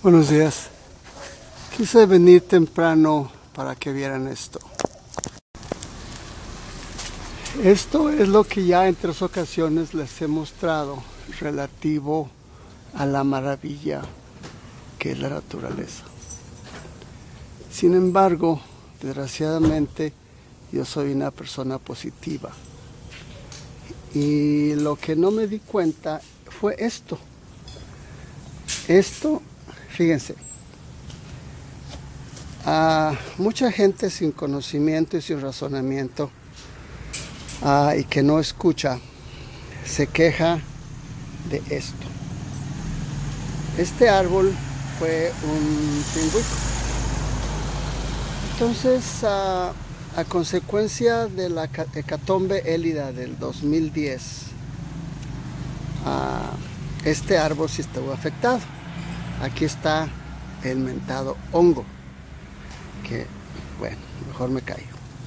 Buenos días. Quise venir temprano para que vieran esto. Esto es lo que ya en 3 ocasiones les he mostrado relativo a la maravilla que es la naturaleza. Sin embargo, desgraciadamente, yo soy una persona positiva. Y lo que no me di cuenta fue esto. Fíjense, mucha gente sin conocimiento y sin razonamiento y que no escucha, se queja de esto. Este árbol fue un pingüino. Entonces, a consecuencia de la hecatombe élida del 2010, este árbol sí estuvo afectado. Aquí está el mentado hongo, que bueno, mejor me callo.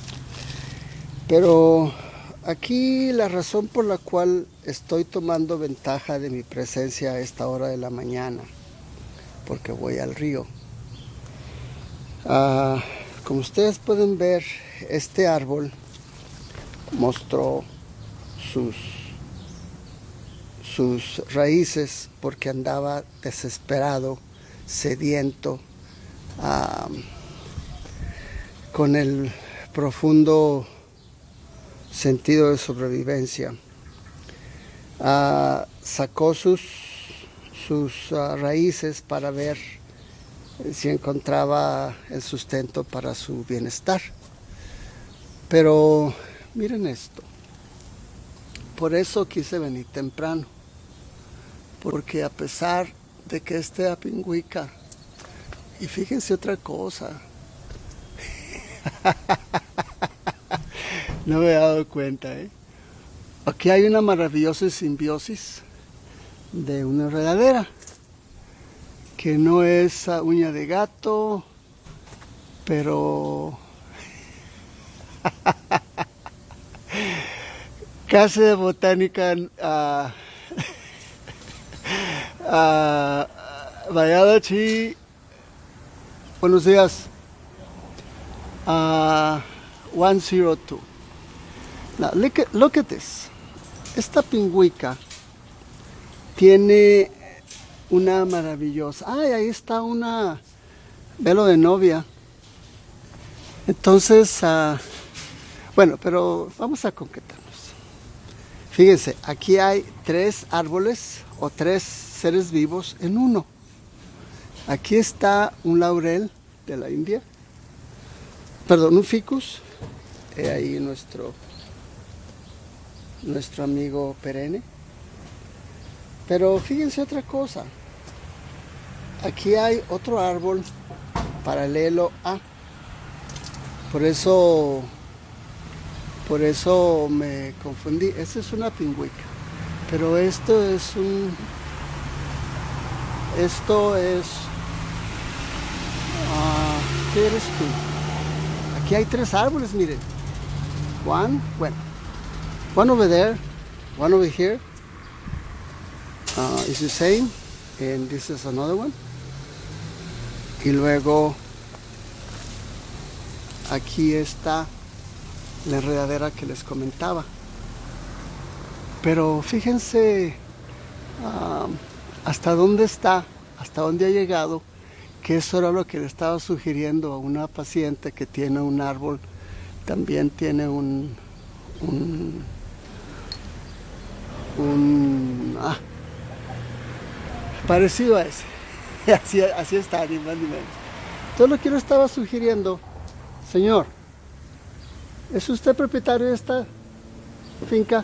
Pero aquí la razón por la cual estoy tomando ventaja de mi presencia a esta hora de la mañana, porque voy al río. Como ustedes pueden ver, este árbol mostró sus raíces porque andaba desesperado, sediento, con el profundo sentido de sobrevivencia. Sacó sus raíces para ver si encontraba el sustento para su bienestar. Pero miren esto, por eso quise venir temprano, porque a pesar de que esté a pingüica, y fíjense otra cosa, no me he dado cuenta, aquí hay una maravillosa simbiosis de una enredadera, que no es uña de gato, pero Casa de Botánica Valladachi. Buenos días. 102. Now, look at this. Esta pingüica tiene una maravillosa. Ahí está una velo de novia. Entonces, bueno, pero vamos a concretarnos. Fíjense, aquí hay 3 árboles o 3 seres vivos en uno. Aquí está un laurel de la India. Perdón, un ficus. Ahí nuestro amigo perenne. Pero fíjense otra cosa. Aquí hay otro árbol paralelo a. Por eso me confundí. Esta es una pingüica. Pero esto es ¿qué eres tú? Aquí hay 3 árboles, miren. One over there, one over here. Is the same, and this is another one. Y luego aquí está la enredadera que les comentaba. Pero fíjense hasta dónde está, hasta dónde ha llegado, que eso era lo que le estaba sugiriendo a una paciente que tiene un árbol, también tiene parecido a ese. así está, ni más ni menos. Entonces lo que yo estaba sugiriendo, señor, ¿es usted propietario de esta finca?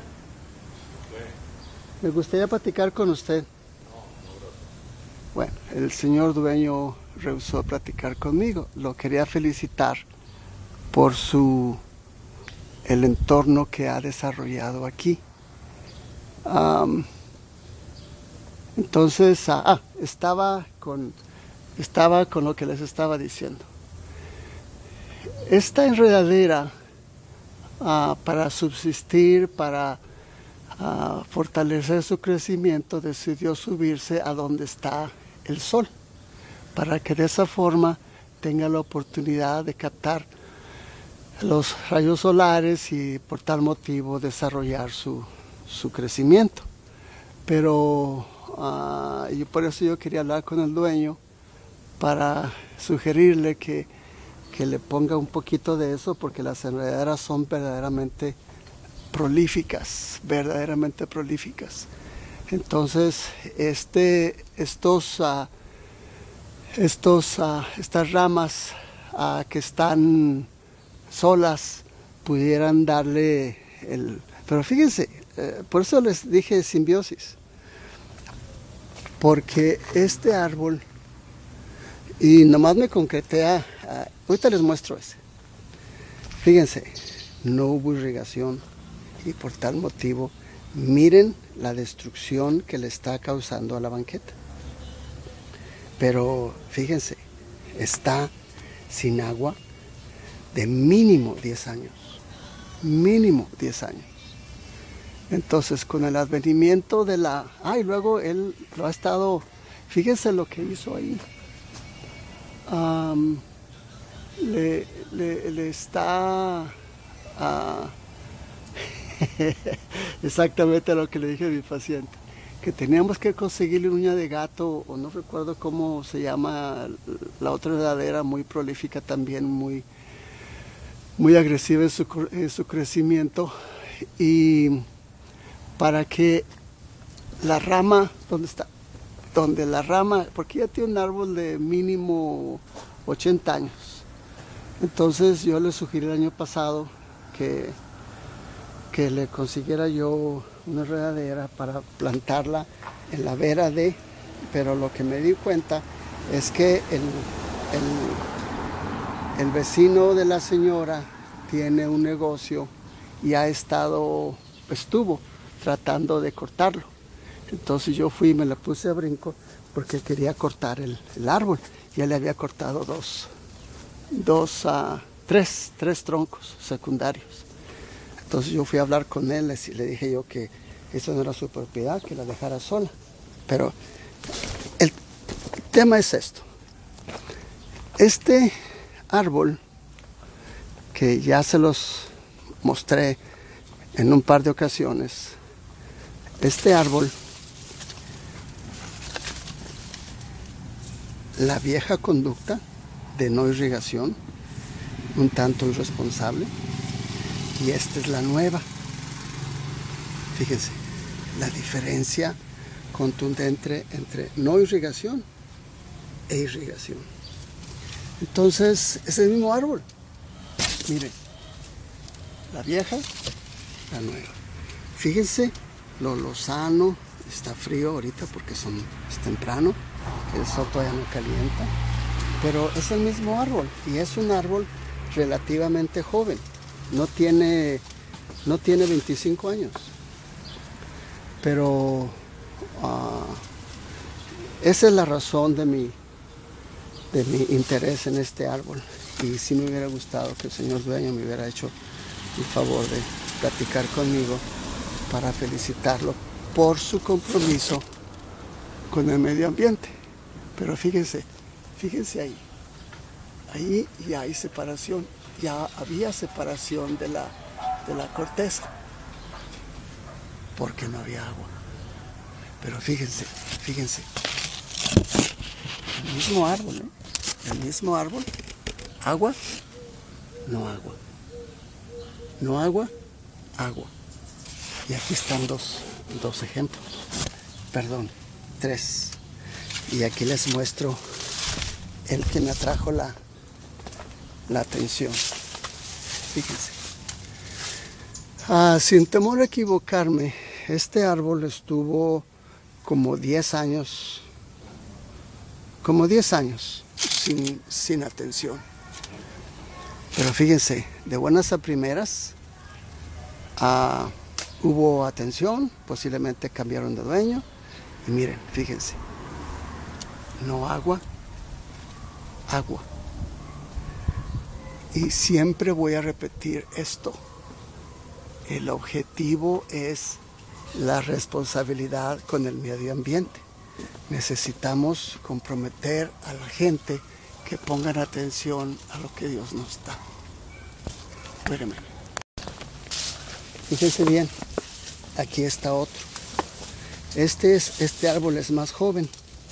Me gustaría platicar con usted. Bueno, el señor dueño rehusó platicar conmigo. Lo quería felicitar por el entorno que ha desarrollado aquí. Entonces, estaba con lo que les estaba diciendo. Esta enredadera, para subsistir, para fortalecer su crecimiento, decidió subirse a donde está el sol, para que de esa forma tenga la oportunidad de captar los rayos solares y por tal motivo desarrollar su crecimiento. Pero y por eso yo quería hablar con el dueño para sugerirle que le ponga un poquito de eso, porque las enredaderas son verdaderamente prolíficas, Entonces, estas ramas que están solas pudieran darle Pero fíjense, por eso les dije simbiosis, porque este árbol, y nomás me concreté ahorita les muestro ese. Fíjense, no hubo irrigación y por tal motivo, miren la destrucción que le está causando a la banqueta. Pero fíjense, está sin agua de mínimo 10 años. Mínimo 10 años. Entonces, con el advenimiento de y luego él lo ha estado... Fíjense lo que hizo ahí. Le está... exactamente lo que le dije a mi paciente. Que teníamos que conseguirle uña de gato, o no recuerdo cómo se llama, la otra enredadera muy prolífica también, muy agresiva en su crecimiento, y para que la rama, donde la rama, porque ya tiene un árbol de mínimo 80 años, entonces yo le sugerí el año pasado que le consiguiera yo una enredadera para plantarla en la vera pero lo que me di cuenta es que el vecino de la señora tiene un negocio y estuvo tratando de cortarlo. Entonces yo fui y me la puse a brinco porque quería cortar el árbol. Ya le había cortado tres troncos secundarios. Entonces yo fui a hablar con él y le dije yo que eso no era su propiedad, que la dejara sola. Pero el tema es esto. Este árbol, que ya se los mostré en un par de ocasiones, este árbol, la vieja conducta de no irrigación, un tanto irresponsable, y esta es la nueva. Fíjense, la diferencia contundente entre no irrigación e irrigación. Entonces, es el mismo árbol. Miren, la vieja, la nueva. Fíjense lo lozano, está frío ahorita porque es temprano, el sol todavía no calienta, pero es el mismo árbol y es un árbol relativamente joven. No tiene 25 años, pero esa es la razón de mi interés en este árbol. Y sí me hubiera gustado que el señor dueño me hubiera hecho el favor de platicar conmigo para felicitarlo por su compromiso con el medio ambiente. Pero fíjense ahí ya hay separación. Ya había separación de la corteza, porque no había agua. Pero fíjense, el mismo árbol, el mismo árbol, agua, no agua, no agua, agua. Y aquí están dos ejemplos, perdón, 3. Y aquí les muestro el que me atrajo la atención. Fíjense. Sin temor a equivocarme, este árbol estuvo como 10 años sin atención. Pero fíjense, de buenas a primeras hubo atención, posiblemente cambiaron de dueño. Y miren, fíjense, no agua. Y siempre voy a repetir esto. El objetivo es la responsabilidad con el medio ambiente. necesitamos comprometer a la gente que pongan atención a lo que Dios nos da. Espérenme. Fíjense bien, aquí está otro. Este árbol es más joven.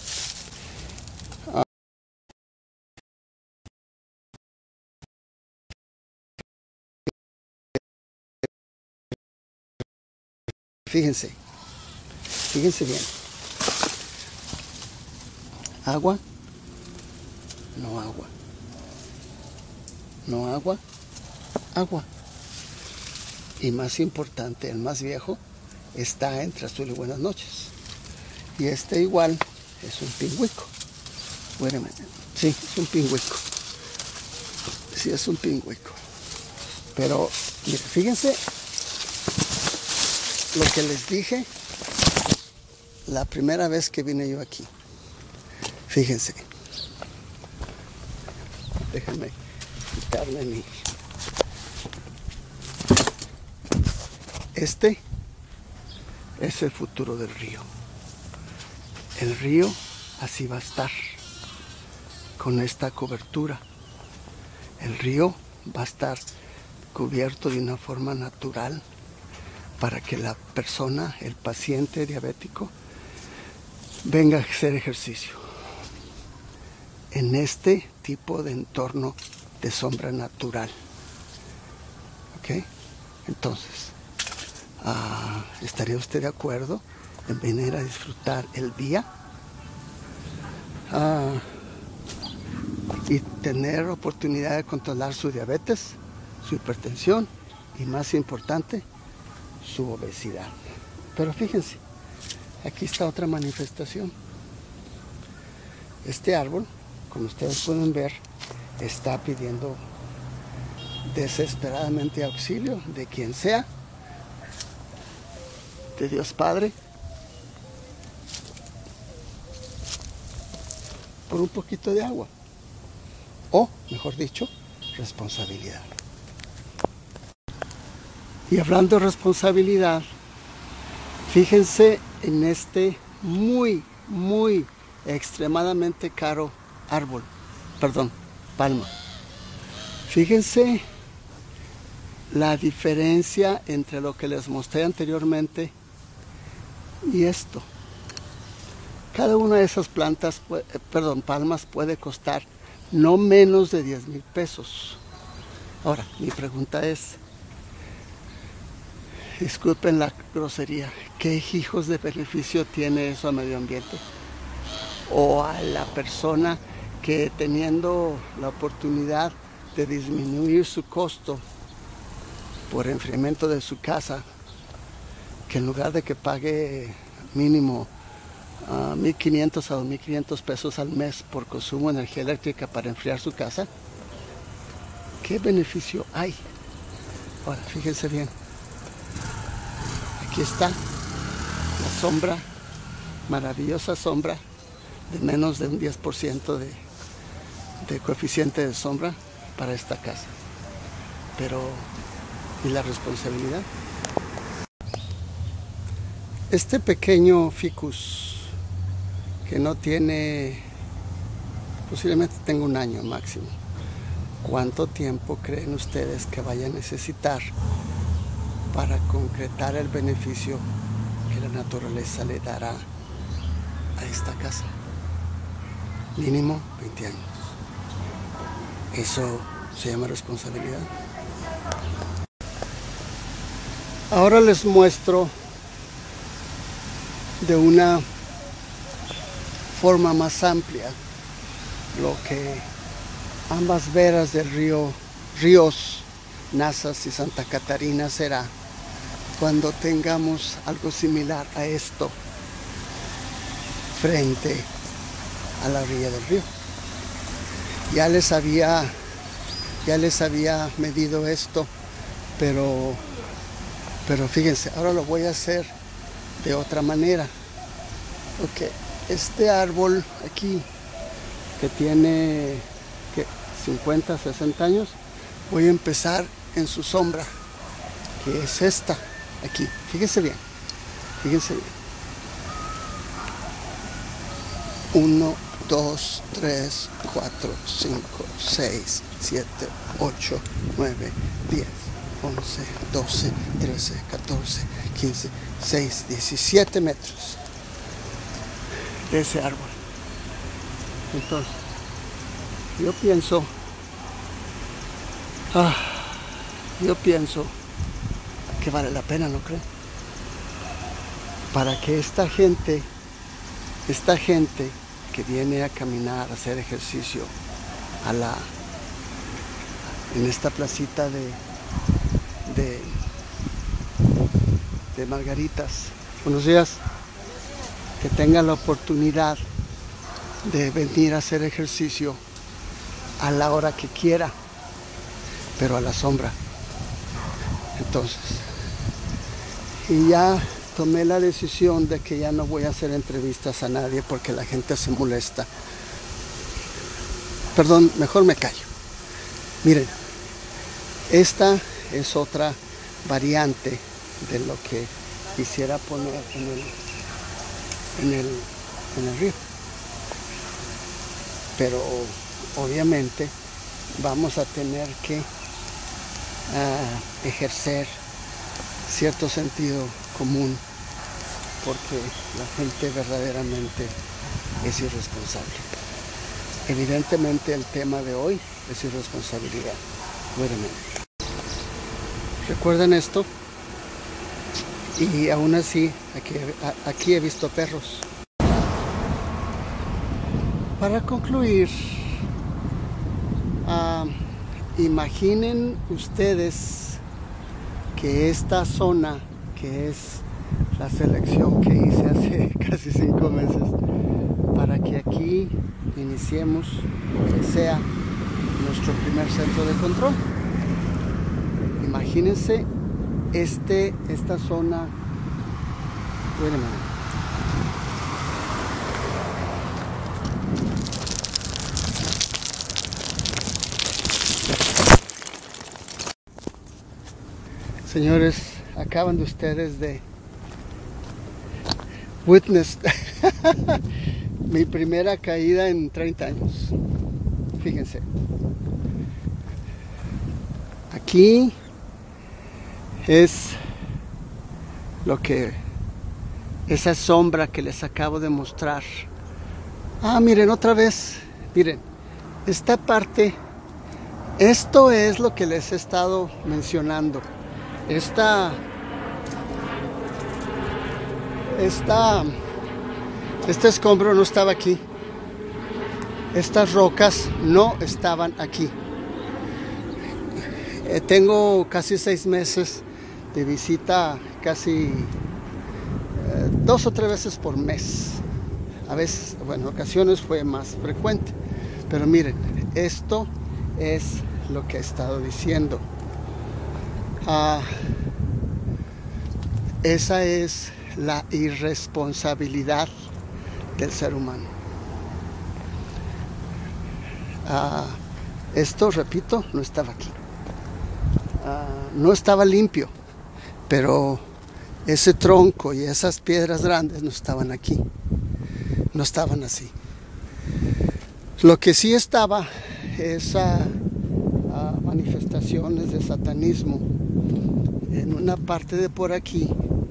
Fíjense bien. Agua, no agua. No agua, agua. Y más importante, el más viejo está entre azul y buenas noches. Y este igual es un pingüico. Sí, es un pingüico. Sí, es un pingüico. Pero, mire, fíjense lo que les dije la primera vez que vine yo aquí. Fíjense. Déjenme quitarme mi... Este es el futuro del río. El río así va a estar, con esta cobertura. El río va a estar cubierto de una forma natural para que la persona, el paciente diabético, venga a hacer ejercicio en este tipo de entorno de sombra natural. ¿Ok? Entonces, ¿estaría usted de acuerdo en venir a disfrutar el día? Y tener oportunidad de controlar su diabetes, su hipertensión y, más importante, su obesidad. Pero fíjense, aquí está otra manifestación. Este árbol, como ustedes pueden ver, está pidiendo desesperadamente auxilio de quien sea, de Dios Padre, por un poquito de agua, o mejor dicho, responsabilidad. Y hablando de responsabilidad, fíjense en este muy extremadamente caro árbol, palma. Fíjense la diferencia entre lo que les mostré anteriormente y esto. Cada una de esas palmas puede costar no menos de 10,000 pesos. Ahora, mi pregunta es, disculpen la grosería, ¿qué hijos de beneficio tiene eso al medio ambiente? O a la persona que, teniendo la oportunidad de disminuir su costo por enfriamiento de su casa, que en lugar de que pague mínimo 1,500 a 2,500 pesos al mes por consumo de energía eléctrica para enfriar su casa, ¿qué beneficio hay? Ahora, fíjense bien. Aquí está la sombra, maravillosa sombra, de menos de un 10% de coeficiente de sombra para esta casa. Pero, ¿y la responsabilidad? Este pequeño ficus, que no tiene, posiblemente tenga un año máximo, ¿cuánto tiempo creen ustedes que vaya a necesitar para concretar el beneficio que la naturaleza le dará a esta casa? Mínimo 20 años. Eso se llama responsabilidad. Ahora les muestro de una forma más amplia lo que ambas veras del ríos Nazas y Santa Catarina será cuando tengamos algo similar a esto frente a la orilla del río. Ya les había medido esto, pero fíjense, ahora lo voy a hacer de otra manera. Ok, este árbol aquí, que tiene 50, 60 años, voy a empezar en su sombra, que es esta, aquí. Fíjense bien, fíjense bien. 1, 2, 3, 4, 5, 6, 7, 8, 9, 10, 11, 12, 13, 14, 15, 16, 17 metros de ese árbol. Entonces, yo pienso que vale la pena, ¿no creen? Para que esta gente que viene a caminar, a hacer ejercicio en esta placita de Margaritas, buenos días, que tengan la oportunidad de venir a hacer ejercicio a la hora que quiera, pero a la sombra. Entonces, y ya tomé la decisión de que ya no voy a hacer entrevistas a nadie porque la gente se molesta. Perdón, mejor me callo. Miren, esta es otra variante de lo que quisiera poner en el río. Pero obviamente vamos a tener que ejercer cierto sentido común, porque la gente verdaderamente es irresponsable. Evidentemente el tema de hoy es irresponsabilidad. ¿Recuerdan esto? Y aún así, aquí he visto perros. Para concluir, imaginen ustedes que esta zona, que es la selección que hice hace casi 5 meses, para que aquí iniciemos lo que sea nuestro primer centro de control. Imagínense esta zona. Señores, acaban de ustedes de witness mi primera caída en 30 años. Fíjense. Aquí es esa sombra que les acabo de mostrar. Miren, otra vez, miren, esta parte, esto es lo que les he estado mencionando. Este escombro no estaba aquí. Estas rocas no estaban aquí. Tengo casi 6 meses de visita, casi 2 o 3 veces por mes. A veces, bueno, en ocasiones fue más frecuente. Pero miren, esto es lo que he estado diciendo. Esa es la irresponsabilidad del ser humano. Esto, repito, no estaba aquí. No estaba limpio, pero ese tronco y esas piedras grandes no estaban aquí. No estaban así. Lo que sí estaba es manifestaciones de satanismo. En una parte de por aquí,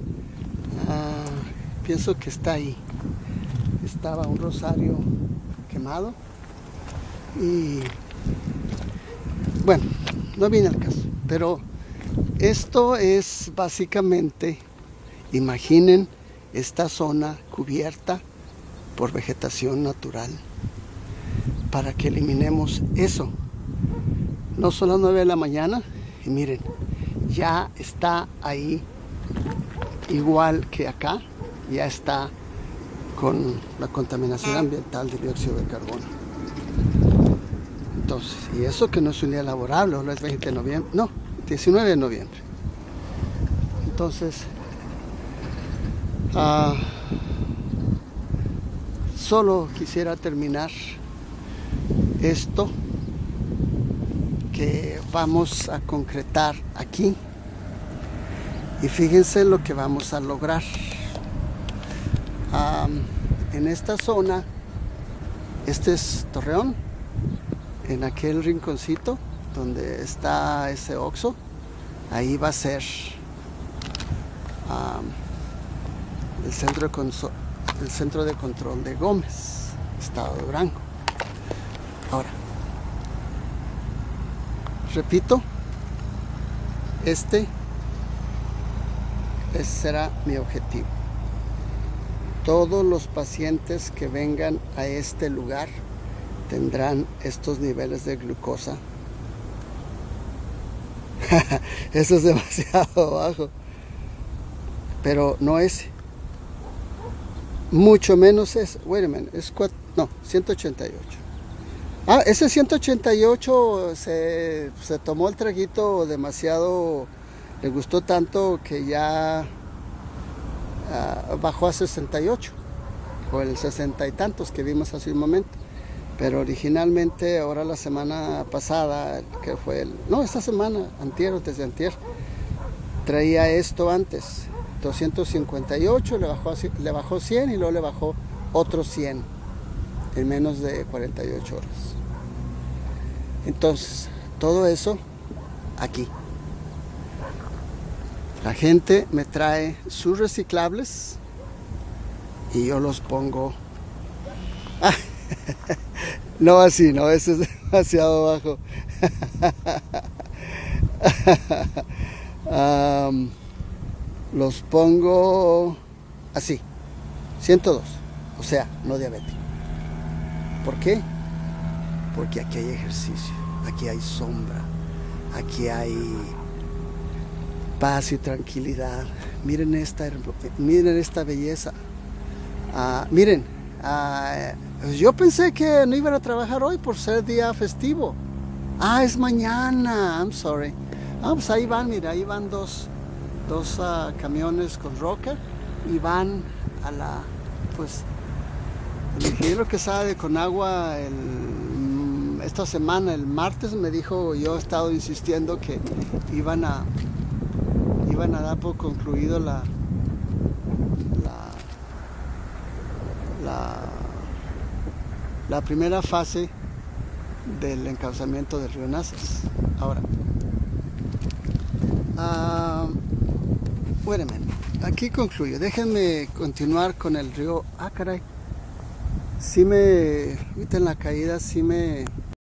pienso que está ahí. Estaba un rosario quemado. Y bueno, no viene al caso. Pero esto es básicamente, imaginen esta zona cubierta por vegetación natural, para que eliminemos eso. No son las 9 de la mañana y miren, ya está ahí igual que acá, ya está con la contaminación ambiental de dióxido de carbono. Entonces, y eso que no es un día laborable, no es 20 de noviembre, no, 19 de noviembre. Entonces, solo quisiera terminar esto que vamos a concretar aquí, y fíjense lo que vamos a lograr. En esta zona Este es Torreón, en aquel rinconcito donde está ese Oxxo, ahí va a ser el centro de control de Gómez, estado de Durango. Ahora, repito, ese será mi objetivo. Todos los pacientes que vengan a este lugar tendrán estos niveles de glucosa. Eso es demasiado bajo. Pero no ese. Mucho menos ese. Wait a minute, es 188. Ah, ese 188 se tomó el traguito demasiado, le gustó tanto que ya bajó a 68, o el 60 y tantos que vimos hace un momento. Pero originalmente, ahora la semana pasada, que fue esta semana, desde antier, traía esto antes, 258, le bajó 100 y luego le bajó otros 100 en menos de 48 horas. Entonces, todo eso aquí. La gente me trae sus reciclables y yo los pongo. No así, no, eso es demasiado bajo. Los pongo así, 102, o sea, no diabético. ¿Por qué? Porque aquí hay ejercicio, aquí hay sombra, aquí hay paz y tranquilidad. Miren esta belleza. Miren, yo pensé que no iban a trabajar hoy por ser día festivo. Es mañana. I'm sorry. Pues ahí van, mira, ahí van dos camiones con roca y van a el ingeniero que sabe con agua esta semana, el martes, me dijo, yo he estado insistiendo que iban a dar por concluido la primera fase del encauzamiento del río Nazas. Ahora, wait a minute. Aquí concluyo. Déjenme continuar con el río. Caray. Ahorita en la caída sí me